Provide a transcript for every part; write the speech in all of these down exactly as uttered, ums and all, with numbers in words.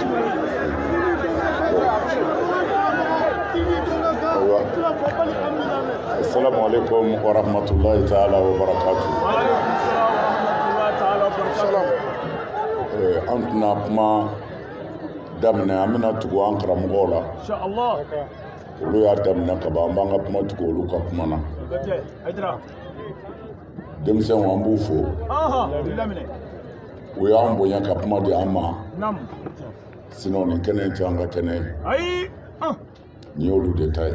Assalamu alaikum wa rahmatullahi ta'ala wa barakatuh. An tɛna kuma daminɛ an bɛna tugu an karamɔgɔw la. Olu y'a daminɛ ka ban an b'an ka kuma tugu olu ka kuma na. Denmisɛnw an b'u fo. U y'an bonya ka kuma di an ma. Sinon nin kɛnɛ in tɛ an ka kɛnɛ ye. Nin y'olu de ta ye.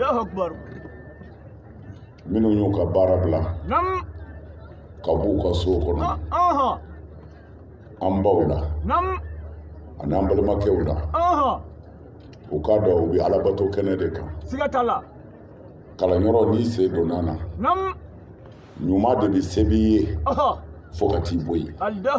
Minnu y'u ka baara bila ka b'u ka so kɔnɔ an baw la ani an balimakɛw la u k'a dɔn u bɛ alabato kɛnɛ de kan. Kalanyɔrɔ n'i sen donna na ɲuman de bɛ se b'i ye fo ka t'i bɔ yen.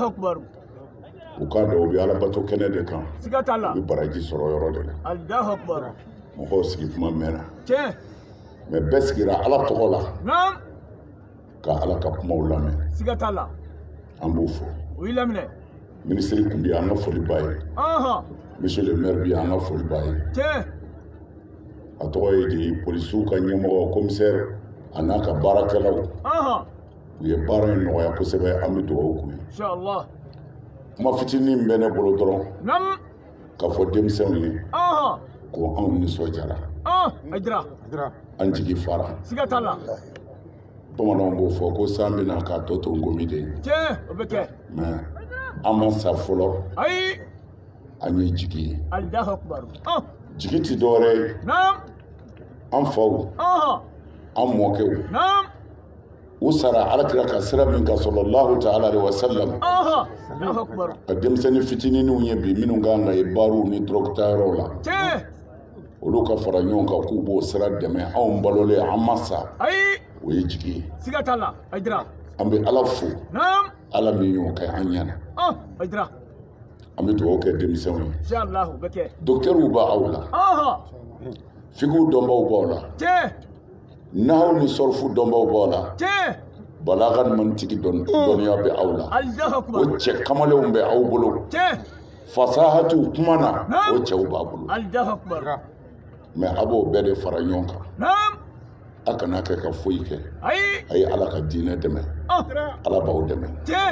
U k'a dɔn u bɛ alabato kɛnɛ de kan u bɛ baraji sɔrɔ yɔrɔ de la. Mɔgɔw sigi kuma mɛnna mais bɛɛ sigira ala tɔgɔ la ka ala ka kumaw lamɛn. An b'u fo. Minisiri kun bɛ an ka foli b'a ye. Monsieur le maire bi an ka foli b'a ye. A tɔgɔ ye di polisiw ka ɲɛmɔgɔ commissaire a n'a ka baarakɛlaw u ye baara in nɔgɔya kosɛbɛ an bɛ dugawu k'u ye. Kuma fitinin bɛ ne bolo dɔrɔn ka fɔ denmisɛnw ye ko anw nisɔndiyara an jigi fara. Bamananw b'o fɔ ko san bɛna k'a tɔ to nkomi de ye mais an ma sa fɔlɔ an ye jigi ye. Jigi ti dɔwɛrɛ ye an faw an mɔkɛw u sara alakira ka sira min kan sallallahu ta'ala alaihi wa sallam ka denmisɛnnin fitininw ye bi minnu kan ka ye baaraw ni dɔrɔgutayɔrɔw la olu ka fara ɲɔgɔn kan k'u b'o sira dɛmɛ anw balolen an ma sa o ye jigi ye. An bɛ ala fo ala min y'o kɛ an ɲɛna an bɛ dugawu kɛ denmisɛnw ye. Docteurw b'aw la fikiw dɔnbaw b'aw la nahaw ni sɔrifu dɔnbaw b'aw la balaga ni mantigi dɔnniya bɛ aw la o cɛ kamalenw bɛ aw bolo fasahatu kuma na o cɛw b'a bolo mais a b'o bɛɛ de fara ɲɔgɔn kan a kana kɛ ka foyi kɛ a ye ala ka diinɛ dɛmɛ ala b'aw dɛmɛ.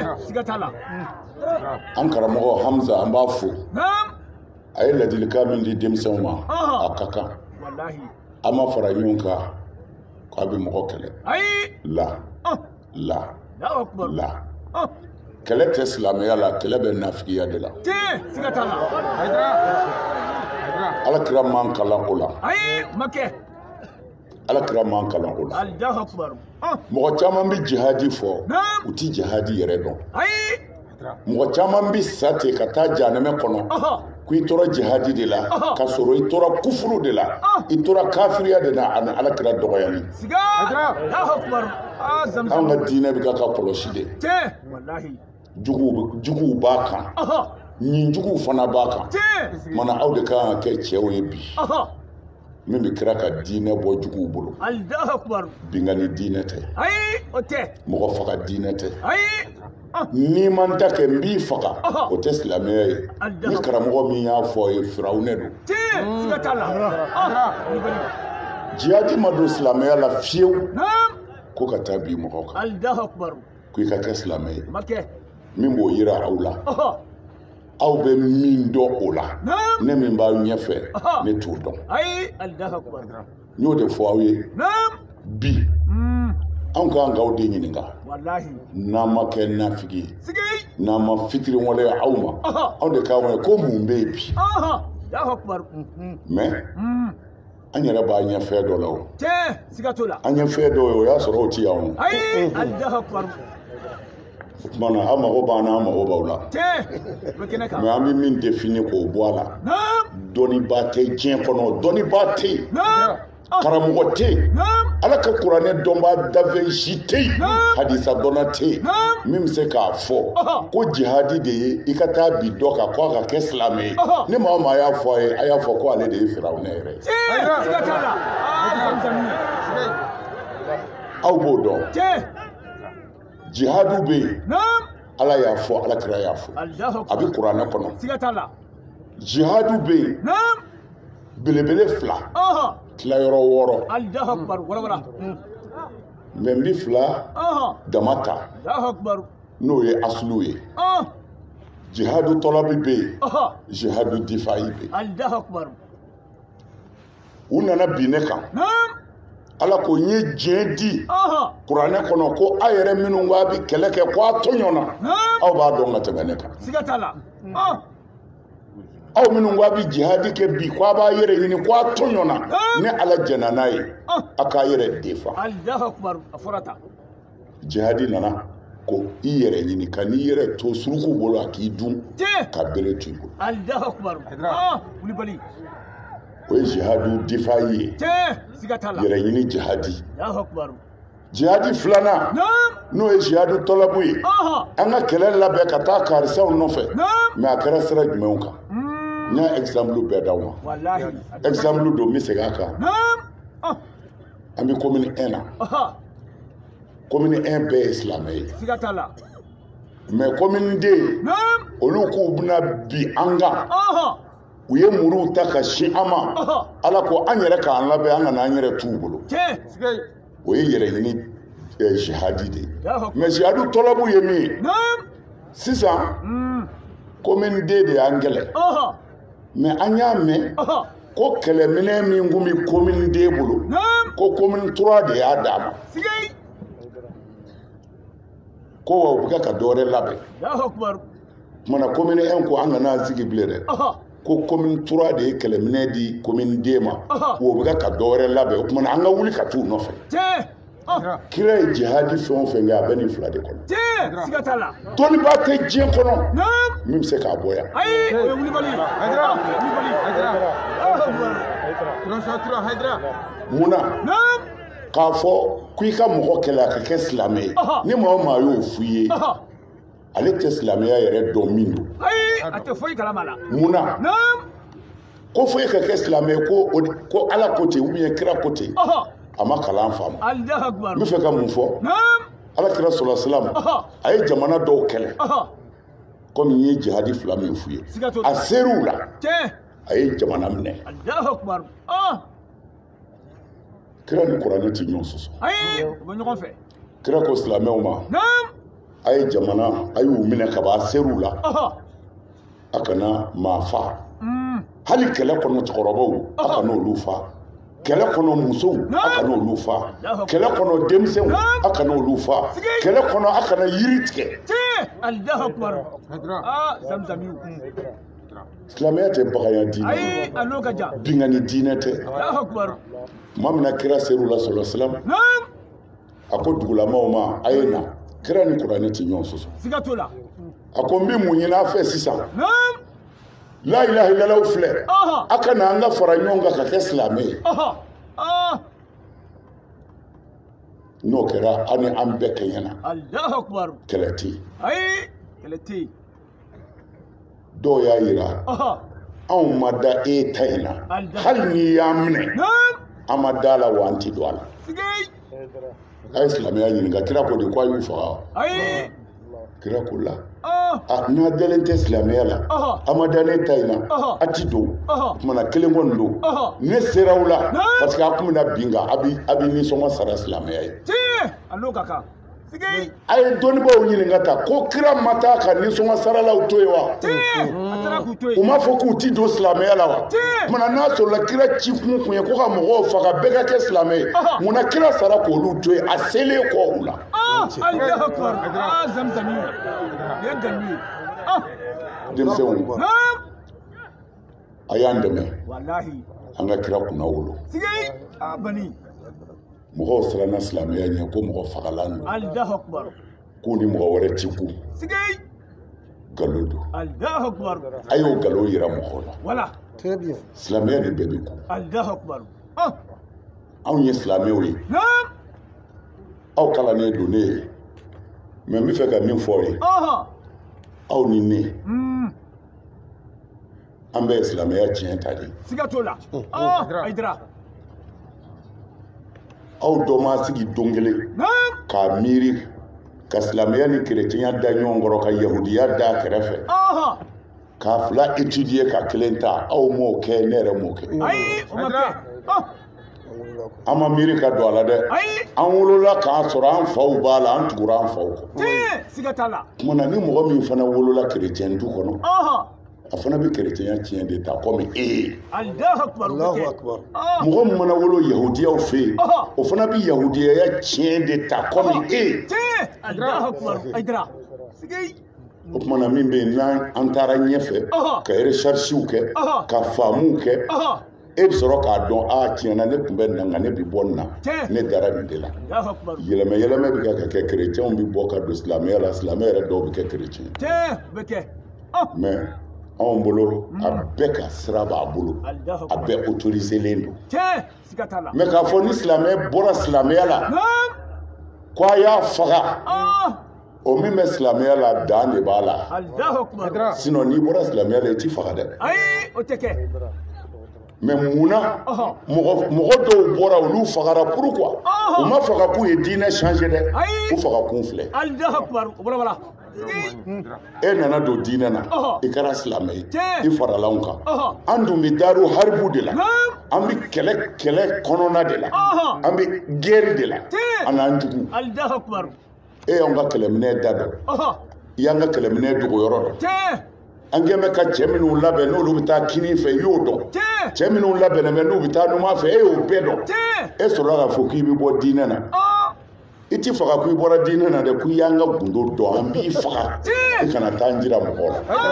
An karamɔgɔ Hamza an b'a fo a ye ladilikan min di denmisɛnw ma a ka kan a ma fara ɲɔgɔn kan k'a bɛ mɔgɔ kɛlɛ la la la kɛlɛ tɛ silamɛya la kɛlɛ bɛ nafigiya de la. Alakira man kalan o la alakira man kalan o la mɔgɔ caman bɛ jihadi fɔ u ti jihadi yɛrɛ dɔn. Mɔgɔ caman bɛ sa ten ka taa jahanɛmɛ kɔnɔ ko i tora jihadi de la ka sɔrɔ i tora kufuru de la i tora kafiriya de la ani alakira dɔgɔyali. An ka diinɛ bɛ ka ka kɔlɔsi de juguw b'a kan ɲin juguw fana b'a kan mana aw de kan ka kɛ cɛw ye bi min bɛ kira ka diinɛ bɔ juguw bolo. Bingani diinɛ tɛ mɔgɔ faga diinɛ tɛ n'i man da kɛ n b'i faga o tɛ silamɛya ye ni karamɔgɔ min y'a fɔ a ye firawunɛ don. Jihadi ma don silamɛya la fiyewu ko ka taa bi mɔgɔw kan ko i ka kɛ silamɛ ye min b'o yira aw la aw bɛ min dɔn o la ne min b'aw ɲɛfɛ ne t'o dɔn. N y'o de fɔ aw ye bi anw kan k'aw de ɲininka n'an ma kɛ nafigi ye n'an ma fitiri waleya aw ma aw de k'aw ye ko mun bɛ yen bi mais an yɛrɛ b'a ɲɛ fɛn dɔ la o an ɲɛ fɛn dɔ ye o y'a sɔrɔ o ti yan o. O tuma na aw mago b'an na an mago b'aw la mais an bɛ min défini k'o bɔ a la dɔnnibaa tɛ diɲɛ kɔnɔ dɔnnibaa tɛ yen karamɔgɔ tɛ yen ala ka kuranɛ dɔnbaa dafɛn si tɛ yen hadisa dɔnna tɛ yen min bɛ se k'a fɔ ko jihadi de ye i ka taa bi dɔ kan ko a ka kɛ silamɛ ye ni maa o maa y'a fɔ a ye a y'a fɔ ko ale de ye firawunɛ yɛrɛ ye. Aw b'o dɔn jihadu bɛ yen ala y'a fɔ alakira y'a fɔ a bɛ kuranɛ kɔnɔ jihadu be yen belebele fila tila yɔrɔ wɔɔrɔ mɛ n bi fila dama ta n'o ye asulu ye jihadu tɔlɔbi be yen jihadu difayi be yen u nana bin ne kan ala ko n ye diɲɛ di kuranɛ kɔnɔ ko a yɛrɛ minnu ko a bi kɛlɛ kɛ ko a to ɲɔgɔnna aw b'a dɔn ka tɛmɛ ne kan aw minnu ko a bi jihadi kɛ bi ko a b'a yɛrɛ ɲini ko a to ɲɔgɔnna ni ala jɛna n'a ye a k'a yɛrɛ defa jihadi nana ko i yɛrɛ ɲini ka n'i yɛrɛ to suruku bolo a k'i dun ka bere to i bolo o ye jihadu difayi ye yɛrɛ ɲini jihadi jihadi filanan n'o ye jihadu tɔlɔbu ye an ka kɛlɛ labɛn ka taa karisaw nɔfɛ mɛ a kɛra sira jumɛnw kan n y'a exemple bɛɛ d'aw ma exemple don n bɛ segin a kan an bɛ commune un na commune un bɛɛ ye silamɛ ye mɛ commune deux olu k'u bɛna bi an kan u ye muruw ta ka sin an ma ala ko an yɛrɛ k'an labɛn an kana an yɛrɛ t'u bolo o ye yɛrɛ ɲini jihadi de ye mɛ jihadu tɔlɔbu ye min ye sisan commune deux de y'an kɛlɛ mɛ an y'a mɛn ko kɛlɛminɛ min kun bɛ commune deux bolo ko commune trois de y'a d'a ma ko wa u bɛ ka dɔwɛrɛ labɛn kumana commune un ko an kana an sigi bilen dɛ ko commune trois de ye kɛlɛminɛ di commune deux ma o bɛ ka dɔwɛrɛ labɛn o kumana an ka wuli ka t'u nɔfɛ kira ye jihadi fɛn o fɛn kɛ a bɛ nin fila de kɔnɔ dɔnnibaa tɛ diɲɛ kɔnɔ min bɛ se k'a bɔ yan munna k'a fɔ ko i ka mɔgɔ kɛlɛ a ka kɛ silamɛ ye ni maa o maa y'o f'i ye ale tɛ silamɛya yɛrɛ dɔn min don munna ko fo e ka kɛ silamɛ ko ko ala ko ten ou bien kira ko ten a ma kalan faamu n bɛ fɛ ka mun fɔ ala kira sɔlɔ silamu a ye jamana dɔw kɛlɛ komi n ye jihadi fila min f'u ye a ser'u la a ye jamana minɛ kira ni kuranɛ tɛ ɲɔgɔn sɔsɔ kira ko silamɛw ma a ye jamana a y'u minɛ ka ban a ser'u la a kana maa fa hali kɛlɛ kɔnɔ cɛkɔrɔbaw a kana olu fa kɛlɛ kɔnɔ musow a kana olu fa kɛlɛ kɔnɔ denmisɛnw a kana olu fa kɛlɛ kɔnɔ a kana yiri tigɛ silamɛya tɛ bagaya diinɛ bingani diinɛ tɛ maa min na kira ser'u la sɔlɔ silamu a ko dugulamaw ma a ye na kira ni kuranɛ tɛ ɲɔgɔn sɔsɔ a ko n bɛ mun ɲini a fɛ sisan la ilaha illallah filɛ a ka na an ka fara ɲɔgɔn kan ka kɛ silamɛ ye n'o kɛra an ni an bɛɛ kɛɲɛ na kɛlɛ tɛ yen dɔw y'a yira anw ma da e ta in na hali n'i y'an minɛ an ma da la wa an tɛ don a la a ye silamɛya ɲininka kira ko de ko a y'u faga kira ko la a n'a dalen tɛ silamɛya la a ma da ne ta in na a ti don kumana kelen kɔni don ne sera aw la parce que a kun bɛna bin kan a bɛ nisɔngɔ sara silamɛya ye a ye dɔnnibaw ɲininka ta ko kira ma taa ka nisɔngɔ saralaw to yen wa u m'a fɔ k'u ti don silamɛya la wa kumana n'a sɔrɔla kira ci kun kun ye ko ka mɔgɔw faga bɛɛ ka kɛ silamɛ ye munna kira sara k'olu to yen a selen kɔ u la denmisɛnw a y'an dɛmɛ an ka kira kunna wolo mɔgɔw siranna silamɛya ɲɛ ko mɔgɔ fagalan don k'u ni mɔgɔ wɛrɛ ti ku nkalon don a y'o nkalon yira mɔgɔw la silamɛya de bɛɛ bɛ ku anw ye silamɛw ye aw kalannen don ne ye mɛ n bɛ fɛ ka min fɔ aw ye aw ni ne an bɛɛ ye silamɛya tiɲɛ ta de aw dɔ ma sigi don kelen k'a miiri ka silamɛya ni kerecɛnya da ɲɔgɔn kɔrɔ ka yahudiya da kɛrɛfɛ k'a fila étudier ka kelen ta aw m'o kɛ ne yɛrɛ m'o kɛ ayi o ma kɛ an ma miiri ka don a la dɛ an wolola k'a sɔrɔ an faw b'a la an tugura an faw kɔ siga t'a la kumana ni mɔgɔ min fana wolola chrétien du kɔnɔ a fana bɛ chrétien tiɲɛ de ta komi e Allahu akbar mɔgɔ min mana wolo yahudiyaw fɛ yen o fana bɛ yahudiyaya tiɲɛ de ta komi e Allahu akbar aydra sigi o kumana min bɛ yen n'an taara ɲɛfɛ ka recherches kɛ ka faamuw kɛ e bɛ sɔrɔ k'a dɔn a tiɲɛna ne tun bɛ nin na nka ne bɛ bɔ nin na ne dara nin de la yɛlɛmɛ yɛlɛmɛ bɛ kɛ ka kɛ chrétienw bɛ bɔ ka don silamɛya la silamɛ yɛrɛ dɔw bɛ kɛ chrétien mais anw bolo a bɛɛ ka sira b'a bolo a bɛɛ autoriselen don mais k'a fɔ ni silamɛ bɔra silamɛya la k'a y'a faga o min bɛ silamɛya la dan de b'a la sinon n'i bɔra silamɛya la i t'i faga dɛ ayi o tɛ kɛ mais munna mɔgɔ dɔw bɔra olu fagara pourquoi u ma faga k'u ye diinɛ changer dɛ u faga kun filɛ e nana don diinɛ na i kɛra silamɛ ye i farala anw kan an dun bɛ daaru haribu de la an bɛ kɛlɛ kɛlɛ kɔnɔna de la an bɛ guerre de la an n'an jugu e y'anw ka kɛlɛminɛ da dɔn i y'an ka kɛlɛminɛ dogo yɔrɔ dɔn an kɛn bɛ ka cɛ minnu labɛn n'olu bɛ taa kini fɛ i y'o dɔn cɛ minnu labɛnnen bɛ n'u bɛ taa numan fɛ e y'o bɛɛ dɔn e sɔrɔla k'a fɔ k'i bɛ bɔ diinɛ na i ti faga k'i bɔra diinɛ na dɛ ko i y'an ka gundo dɔn an b'i faga i kana taa n jira mɔgɔw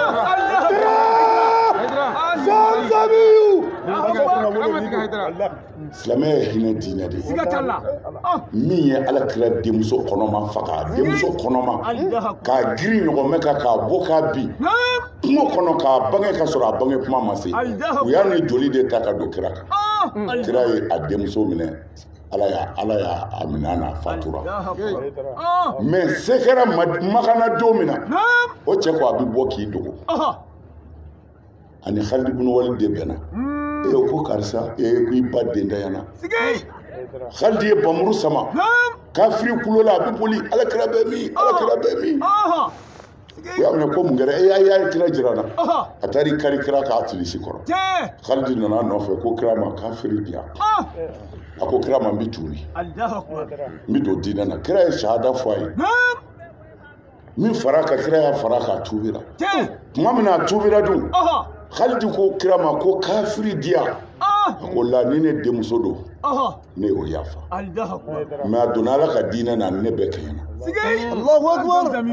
la silamɛya ye hinɛ diinɛ de ye min ye alakira denmuso kɔnɔma faga denmuso kɔnɔma k'a girin ɲɔgɔnmɛ kan k'a bɔ k'a bin kungo kɔnɔ k'a bange ka sɔrɔ a bange kuma ma se u y'a ni joli de ta ka don kira kan kira ye a denmuso minɛ ala y'a ala y'a minɛ n'a fatura mais se kɛra makana don min na o cɛ ko a bɛ bɔ k'i dogo ani Khalid ibn Walid de bɛnna e ko karisa e ko i ba den dayana Khalid ye bamuru sama kafiri kulo la a bɛ boli alakira bɛ min alakira bɛ min u y'a minɛ ko mun kɛra e y'a y'a kira jira na a taara i kari kira k'a tilisi kɔrɔ Khalid nana nɔfɛ ko kira ma kafiri diya a ko kira ma n bɛ tuubi n bɛ don diinɛ na kira ye shahada fɔ a ye min fara ka kira y'a fara k'a tuubira tuma min na a tuubira dun Khalid ko kira ma ko kafiri diya a ko la ni ne denmuso don ne y'o yafa mais a donna ala ka diinɛ na ne bɛɛ kɛɲɛna Allahu akbar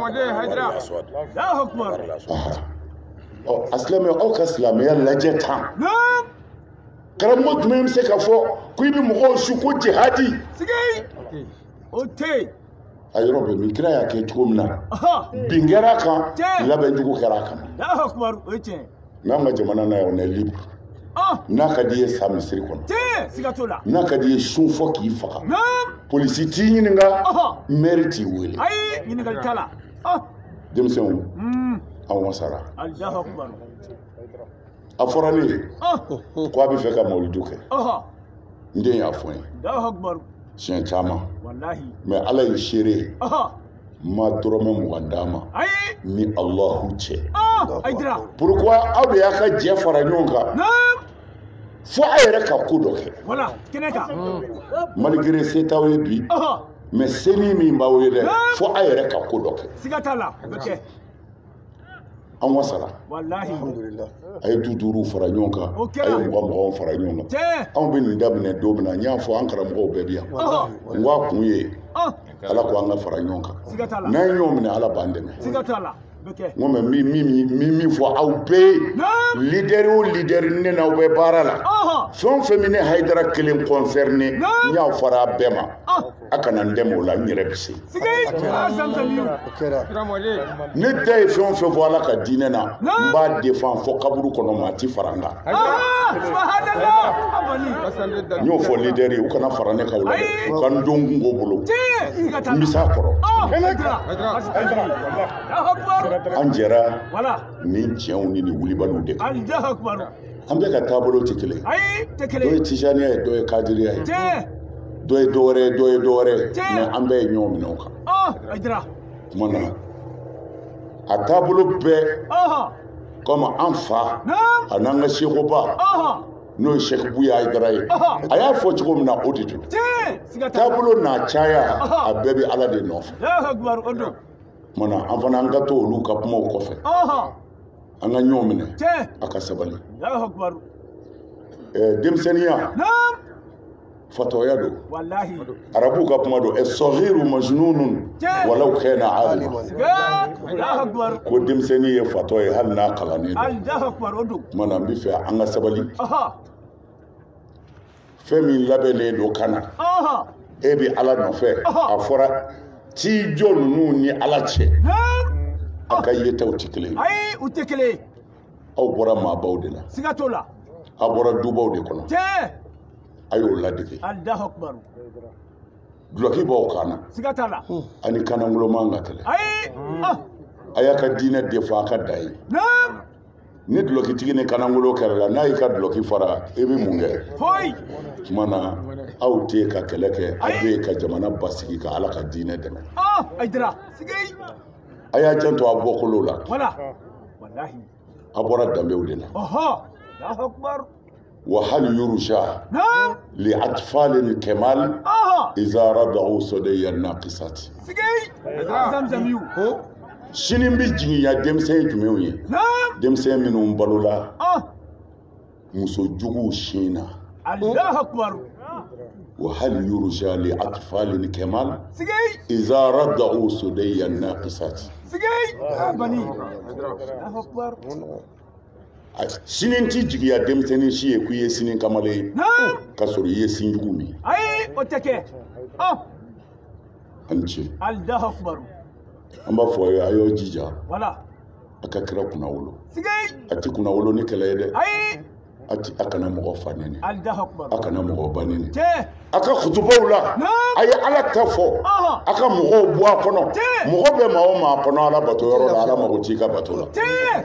ɔ a silamɛ aw ka silamɛya lajɛ tan karamɔgɔ jumɛn bɛ se ka fɔ ko i bɛ mɔgɔw su ko jihadi o tɛ a yɔrɔ bɛ min kira y'a kɛ cogo min na bin kɛra a kan labɛn jugu kɛra a kama mais an ka jamana na yan on est libre n'a ka di ye sa misiri kɔnɔ n'a ka di ye sun fɔ k'i faga polisi t'i ɲininka maire t'i wele denmisɛnw an wasara a fɔra ne ye ko a bɛ fɛ ka mawulidu kɛ n den y'a fɔ n ye siɲɛ caman mais ala ye seere ye ma dɔrɔmɛ mugan d'a ma ni Allahu cɛ pourquoi aw de y'a ka jɛ fara ɲɔgɔn kan fo a yɛrɛ ka ko dɔ kɛ malgré se t'aw ye bi mais seni min b'aw ye dɛ fo a yɛrɛ ka ko dɔ kɛ an wasara a ye du duuru fara ɲɔgɔn kan a ye mugan muganw fara ɲɔgɔn kan anw bɛ nin daminɛ don min na n y'a fɔ an karamɔgɔw bɛɛ bi yan n ko a kun ye ala ko an ka fara ɲɔgɔn kan n'an ye ɲɔgɔn minɛ ala b'an dɛmɛ n ko mɛ min min min fɔ aw bɛɛ ye leader o leader ne n'aw bɛ baara la fɛn o fɛn min ne Hayidara kelen concerné n y'a fara a bɛɛ ma a kana n dɛmɛ o la n yɛrɛ bɛ se ne da ye fɛn o fɛn fɔ ala ka diinɛ na n b'a défend fɔ kaburu kɔnɔ maa ti fara n kan n y'o fɔ leader ye u kana fara ne kan o la dɛ u ka n don kungo bolo n bɛ s'a kɔrɔ an jɛra ni cɛnw ni ni wulibaliw de kan an bɛɛ ka taabolo tɛ kelen dɔ ye tijaniya ye dɔ ye kadiriya ye dɔ ye dɔwɛrɛ ye dɔ ye dɔwɛrɛ ye mais an bɛɛ ye ɲɔgɔn minɛ o kan tuma na a taabolo bɛɛ comme an fa a n'an ka sekoba n'o ye Sheikh Buya Aidara ye a y'a fɔ cogo min na o de don taabolo n'a caya a bɛɛ bɛ Ala de nɔfɛ mana an fana an ka to olu ka kumaw kɔfɛ an ka ɲɔgɔn minɛ a ka sabali denmisɛnniya fatɔya don arabu ka kuma don as-saghiru majnunun walau kana alima ko denmisɛnnin ye fatɔ ye hali n'a kalannen don mana n bɛ fɛ an ka sabali fɛn min labɛnnen don ka na e bɛ Ala nɔfɛ a fɔra ci jɔ ninnu ni Ala cɛ a ka yetaw tɛ kelen ye aw bɔra maabaw de la a bɔra dubaw de kɔnɔ a y'o ladege duloki b'aw kan na ani kanangolo man ka kɛlɛ a y'a ka diinɛ defa a ka da ye ni dulokitigi ni kanangolo kɛlɛ la n'a y'i ka duloki fara i bɛ mun kɛ tuma na aw tɛ ka kɛlɛ kɛ a bɛ ka jamana basigi ka Ala ka diinɛ dɛmɛ a y'a janto a bɔkolo la a bɔra danbew de la وهل يرجى لأطفال الكمال إذا رضعوا صدي الناقصات sini bɛ jiginya denmisɛn jumɛnw ye denmisɛn minnu balola muso juguw sin na وهل يرجى لأطفال الكمال إذا رضعوا صدي الناقصات sini ti jigiya denmisɛnnin si ye k'u ye sini kamalen ye ka sɔrɔ i ye sinjugu min ayi o tɛ kɛ an ce an b'a fɔ a y'aw jija a ka kira kunna wolo a tɛ kunna wolo ni kɛlɛ ye dɛ a kana mɔgɔ fa nɛni a kana mɔgɔ ba nɛni a ka kutubaw la a ye Ala ta fɔ a ka mɔgɔw bɔ a kɔnɔ mɔgɔ bɛ maa o maa kɔnɔ Ala bato yɔrɔ la Ala mago t'i ka bato la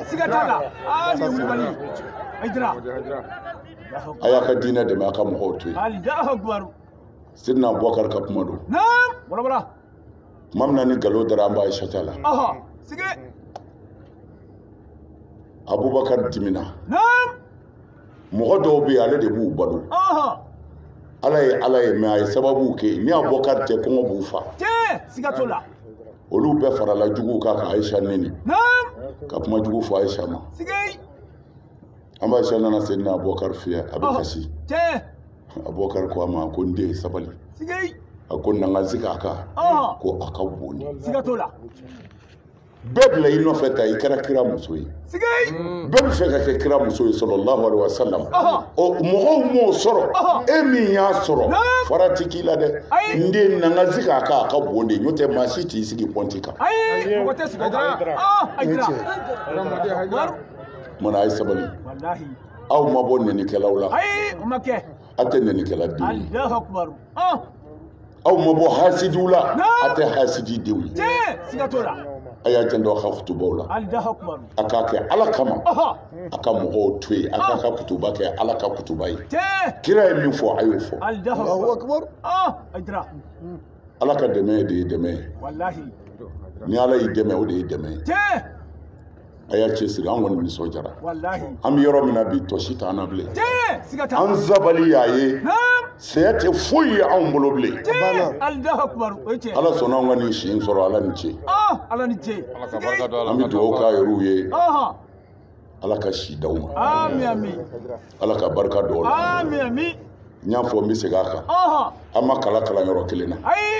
a y'a ka diinɛ dɛmɛ a ka mɔgɔw to yen Sidina Abubakar ka kuma don tuma min na ni nkalon dara an b'a Aisata la Abubakar dimina mɔgɔ dɔw bɛ yen ale de b'u balo Ala ye Ala ye mais a ye sababu kɛ ni Abubakar tɛ kɔngɔ b'u fa olu bɛɛ farala juguw kan ka Aisha nɛni ka kuma jugu fɔ Aisha ma an b'a Aisha nana Sidina Abubakar fɛ a bɛ kasi Abubakar ko a ma ko n den sabali a ko na n ka sigi a kan ko a ka bon bɛɛ bila i nɔfɛ ta i kɛra kira muso ye bɛɛ bɛ fɛ ka kɛ kira muso ye sallallahu alaihi wasallam o mɔgɔw m'o sɔrɔ e min y'a sɔrɔ fara tɛ k'i la dɛ n den na n ka sigi a kan a ka bon de n'o tɛ maa si t'i sigi pɔnti kan mana a ye sabali aw ma bɔ nɛnikɛlaw la a tɛ nɛnikɛla denw ye aw ma bɔ hasidiw la a tɛ hasidi denw ye a y'a janto a ka kutubaw la a k'a kɛ Ala kama a ka mɔgɔw to yen a k'a ka kutuba kɛ Ala ka kutuba ye kira ye min fɔ a y'o fɔ Ala ka dɛmɛ de ye dɛmɛ ye ni Ala y'i dɛmɛ o de ye dɛmɛ ye a y'a cɛsiri an kɔni nisɔndiyara an bɛ yɔrɔ min na bi tɔ si t'an na bilen an sabali y'a ye saya tɛ foyi ye anw bolo bilen Ala sɔnna anw ka nin si in sɔrɔ Ala ni ce an bɛ dugawu k'a yɛrɛw ye Ala ka si d'aw ma Ala ka barika don la n y'a fɔ n bɛ segin a kan an ma kala kalan yɔrɔ kelen na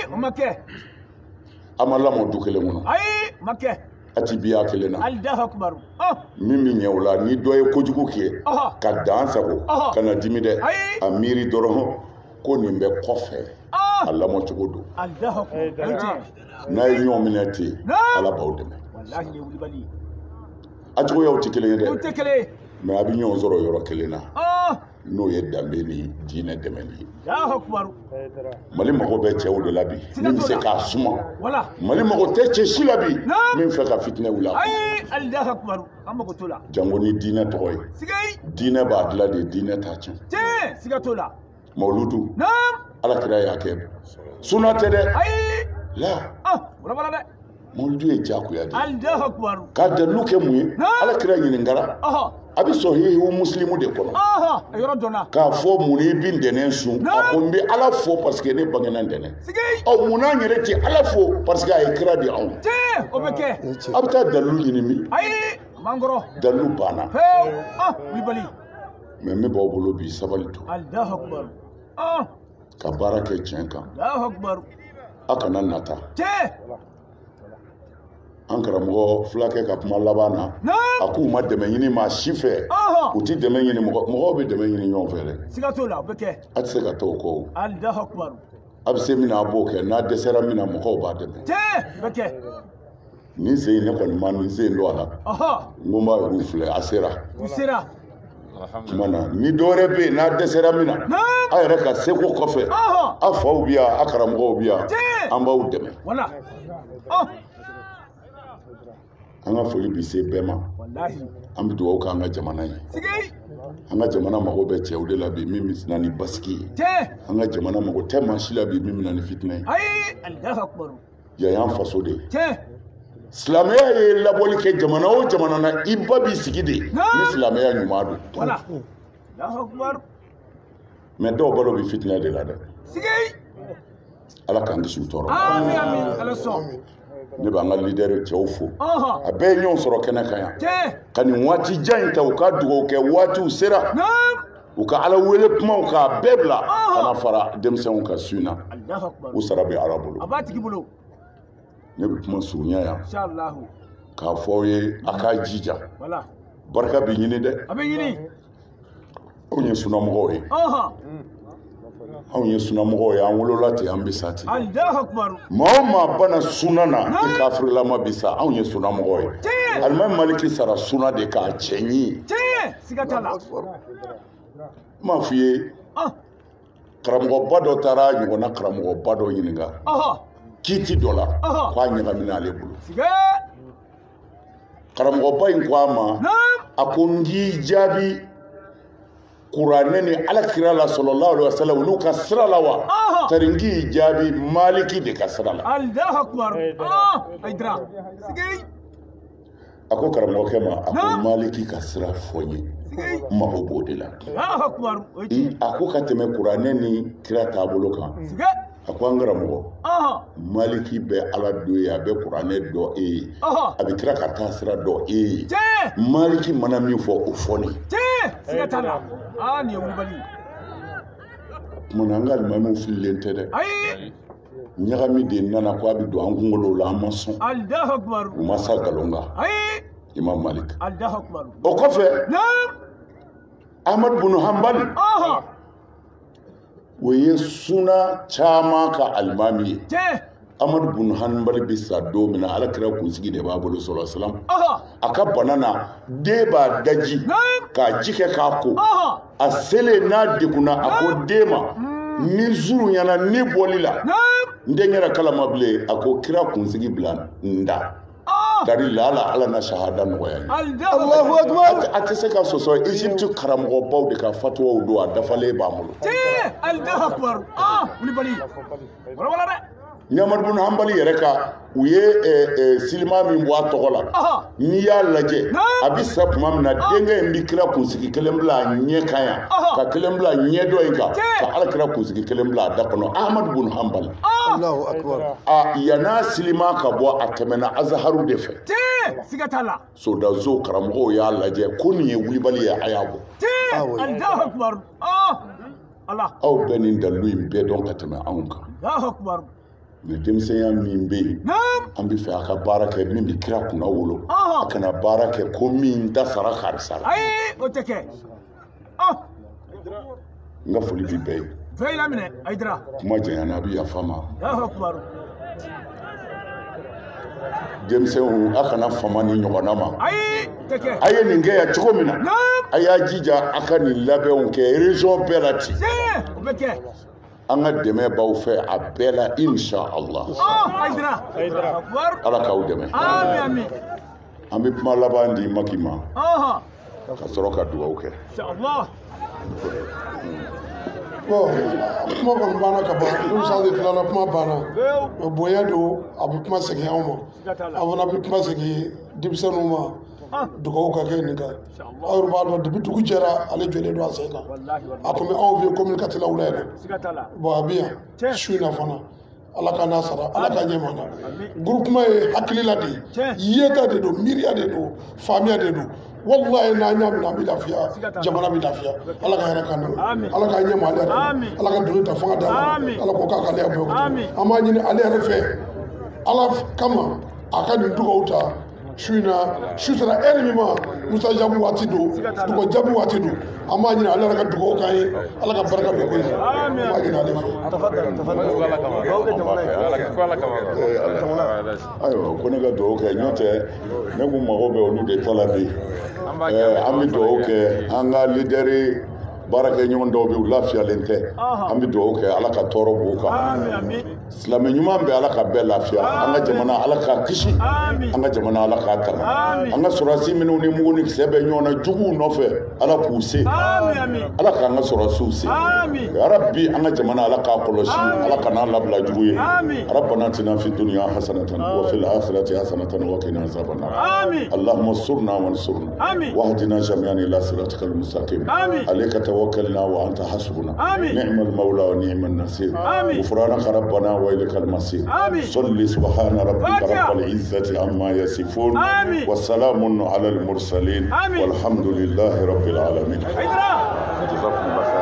an ma lamɔ du kelen kɔnɔ a ti biya kelen na min bɛ ɲɛ o la ni dɔ ye kojugu kɛ ka dan sago ka na dimi dɛ a miiri dɔrɔn ko nin bɛ kɔfɛ a lamɔ cogo don n'a ye ɲɔgɔn minɛ ten Ala b'aw dɛmɛ a cogoyaw tɛ kelen ye dɛ mais a bɛ ɲɔgɔn sɔrɔ yɔrɔ kelen na n'o ye danbe ni diinɛ dɛmɛli ye Mali mago bɛ cɛw de la bi min bɛ se k'a suma Mali mago tɛ cɛ si la bi min fɛ ka fitinɛ wuli a kɔnɔ jango ni diinɛ tɔgɔ ye diinɛ b'a dilan de diinɛ t'a tiɲɛ Mawuludu Alakira y'a kɛ sunna tɛ dɛ la mawlidu ye jakuya de Allahu akbar ka dalu kɛ mun ye ala kira ɲininkara a bɛ sɔn hehe muslimu de kɔnɔ k'a fɔ mun ni bi ntɛnɛn sun a ko n bɛ ala fo parce que ne bangena ntɛnɛn ɔ mun n'an yɛrɛ tɛ ala fo parce que a ye kira di anw o bɛ kɛ a bɛ taa dalu ɲini min ayi mangoro dalu banna ah wulibali mais n bɛ b'aw bolo bi sabali to Allahu akbar ah ka baara kɛ tiɲɛ kan Allahu akbar a kana nata tiɲɛ an karamɔgɔ fulakɛ ka kuma laban na a k'u ma dɛmɛ ɲini maa si fɛ u tɛ dɛmɛ ɲini mɔgɔ mɔgɔw bɛ dɛmɛ ɲini ɲɔgɔn fɛ dɛ siga t'o la o bɛ kɛ a tɛ se ka taa o kɔ Allahu akbar a bɛ se min na a b'o kɛ n'a dɛsɛra min na mɔgɔw b'a dɛmɛ tiɲɛ bɛ kɛ nin sen in ne kɔni ma nin sen don a la n ko n b'a yɛrɛ filɛ a sera u sera tuma na ni dɔwɛrɛ bɛ yen n'a dɛsɛra min na a yɛrɛ ka seko kɔfɛ a faw bɛ yan a karamɔgɔw bɛ yan an b'aw dɛmɛ an ka foli bi se bɛɛ ma an bɛ dugawu k'an ka jamana ye an ka jamana mago bɛ cɛw de la bi min bɛ na ni basigi ye an ka jamana mago tɛ maa si la bi min bɛ na ni fitinɛ ye yan y'an faso de ye silamɛya ye labɔli kɛ jamana o jamana na i ba b'i sigi de ni silamɛya ɲuman don mɛ dɔw balo bɛ fitinɛ de la dɛ ala k'an kisi u tɔɔrɔ ne b'an ka leader cɛw fo a bɛɛ ye ɲɔgɔn sɔrɔ kɛnɛ kan yan ka nin waati jan in ta u ka dugawu kɛ waatiw sera u ka ala wele kumaw k'a bɛɛ bila kana fara denmisɛnw ka su in na u sara bɛ ala bolo ne bɛ kuma surunya yan k'a fɔ aw ye a k'a jija barika bɛ ɲini dɛ anw ye sunamɔgɔw ye anw ye sunamɔgɔw ye an wolola ten an bɛ sa ten maa o maa banna suna na i kafirilama bi sa anw ye sunamɔgɔw ye alimami maliki sara suna de k'a cɛ ɲi n m'a f'i ye karamɔgɔba dɔ taara ɲɔgɔnna karamɔgɔba dɔ ɲininka kiiti dɔ la k'a ɲagamina ale bolo karamɔgɔba in ko a ma a ko n k'i jaabi kuranɛ ni alakira la sallallahu alaihi wasallam olu ka sira la wa tari n k'i jaabi maliki de ka sira la a ko karamɔgɔkɛ ma a ko maliki ka sira fɔ n ye n mago b'o de la a ko ka tɛmɛ kuranɛ ni kira taabolo kan a ko an karamɔgɔ maliki bɛ ala do ye a bɛ kuranɛ dɔ e ye a bɛ kira ka taa sira dɔ e ye maliki mana min fɔ o fɔ ne kumana an ka alimamiw fililen tɛ dɛ ɲagami de nana ko a bɛ don an kunkolo la an ma sɔn u ma sa nkalon kan imam malik o kɔfɛ ahmad bin hanbali o ye suna caman ka alimami ye ahmad bin hanbali bɛ sa don min na alakira kunsigi de b'a bolo sallallahu alaihi wasallam a ka bana na den b'a daji k'a ji kɛ k'a ko a selen n'a degunna a ko den ma ni zuru ɲɛna ni bɔli la n den yɛrɛ kalama bilen a ko kira kunsigi bila n da dari la ala ala na shahada nɔgɔya ye Allahu akbar a tɛ se ka sɔsɔ Egypte karamɔgɔbaw de ka fatuwaw don a dafalen b'an bolo Allahu akbar ah wulibali wala dɛ Ahmad bin Hanbali yɛrɛ ka u ye silima min bɔ a tɔgɔ la n'i y'a lajɛ a bɛ sa tuma min na denkɛ in bɛ kira kunsigi kelen bila a ɲɛ kan yan ka kelen bila ɲɛ dɔ in kan ka ala kira kunsigi kelen bila a da kɔnɔ Ahmad bin Hanbali Allahu akbar a yan'a silima ka bɔ a tɛmɛna Azaharu de fɛ siga t'a la sodazo karamɔgɔw y'a lajɛ ko nin ye wulibali ye a y'a bɔ Allahu akbar aw bɛ nin dalilu in bɛɛ dɔn ka tɛmɛ anw kan Allahu akbar mɛ denmisɛnya min bɛ yen an bɛ fɛ a ka baara kɛ min bɛ kira kunna wolo a kana baara kɛ ko min da sara karisa la o tɛ kɛ n ka foli bɛ bɛɛ ye kuma janyana a bɛ yafa ma denmisɛnw a kana fama ni ɲɔgɔnna ma a ye nin kɛ yan cogo min na a y'a jija a ka nin labɛnw kɛ région bɛɛ la ten an ka dɛmɛ b'aw fɛ a bɛɛ la insha Allah ala k'aw dɛmɛ an bɛ kuma laban di Maki ma ka sɔrɔ ka dugawu kɛ bon kuma kɔni banna ka ban ni musa de tilala kuma banna bonya don a bɛ kuma segin anw ma an fana bɛ kuma segin denmisɛnninw ma dugawu ka kɛ nin kan aw yɛrɛ b'a dɔn depuis dugu jɛra ale jɔlen don a sen kan a tun bɛ anw fɛ yen communicateur la yɛrɛ bon a bɛ yan su in na fana ala ka n'a sara ala ka ɲɛ ma na groupement ye hakilila de ye yeta de don miiriya de don faamiya de don wallahi n'an y'a minɛ an bɛ lafiya jamana bɛ lafiya ala ka hɛrɛ kan don ala ka ɲɛ ma ale yɛrɛ ala ka doni ta fanga da la ala k'o k'a ka ale bɛɛ an b'a ɲini ale yɛrɛ fɛ ala kama a ka nin dugawu ta su in na su sera heure min ma musa jabu waati don dugawu jabu waati don an b'a ɲini ale yɛrɛ ka dugawu k'an ye ala ka barika don ko in na an b'a ɲini ale fɛ. ayiwa ko ne ka dugawu kɛ n'o tɛ ne kun mago bɛ olu de ta la bi an bɛ dugawu kɛ an ka lideri baarakɛ ɲɔgɔn dɔw bɛ u lafiyalen tɛ an bɛ dugawu kɛ ala ka tɔɔrɔ b'u kan silamɛ ɲuman bɛ ala ka bɛɛ lafiya an ka jamana ala k'a kisi an ka jamana ala k'a tanga an ka sɔrɔdasi minnu ni mugu ni kisɛ bɛ ɲɔgɔn na juguw nɔfɛ ala k'u se ala k'an ka sɔrɔdasiw se yarabi an ka jamana ala k'a kɔlɔsi ala kan'a labila jugu ye rabbana atina fid dunya hasanatan wa fil akhirati hasanatan wa qina azaban nar allahumma surna wansurna wahdina jami'an ila siratikal mustaqim alayka توكلنا وأنت حسبنا نعم المولى ونعم النصير غفرانك ربنا وإليك المصير صل سبحان ربك رب العزة عما يصفون والسلام على المرسلين والحمد لله رب العالمين.